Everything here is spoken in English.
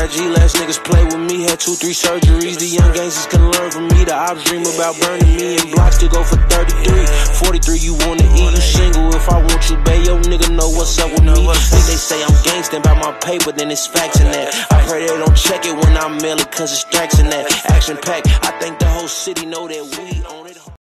IG, last niggas play with me, had 2-3 surgeries. The young gangsters can learn from me. The ops dream about burning me, and blocks to go for 33. 43, you wanna eat, you single. If I want you, babe, yo nigga know what's up with me. They say I'm gangsta by my paper, then it's facts in that. I pray they don't check it when I mail it, cause it's stacks in that. Action pack, I think the whole city know that we own it.